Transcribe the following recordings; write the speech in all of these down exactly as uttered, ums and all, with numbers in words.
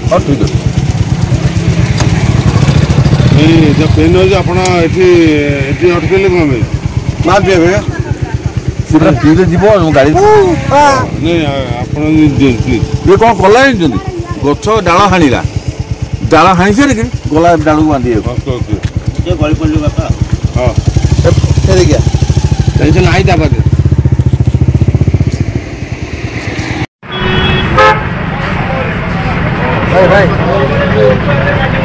हाँ ठीक है जो पेन हो आप अटकले कौन ना दिए पूरा ठीक है जीव गाड़ी नहीं आप ये कौन कला गछ डाल हाणिला डाल हाणी सारे गला डाल को बांधी गली पड़े बापा हाँ क्या टेंशन आई था बात भाई भाई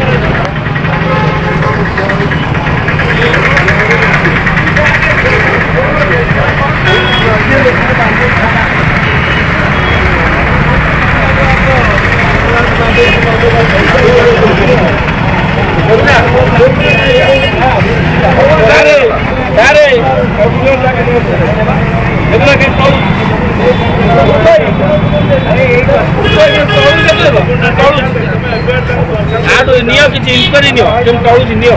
नियो किसी इंक्वायरी नियो तुम टळुची नियो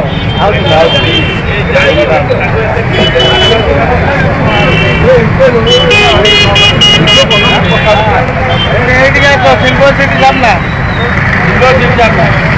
सिल्वर सिटी सामना सिल्वर सिटी सामना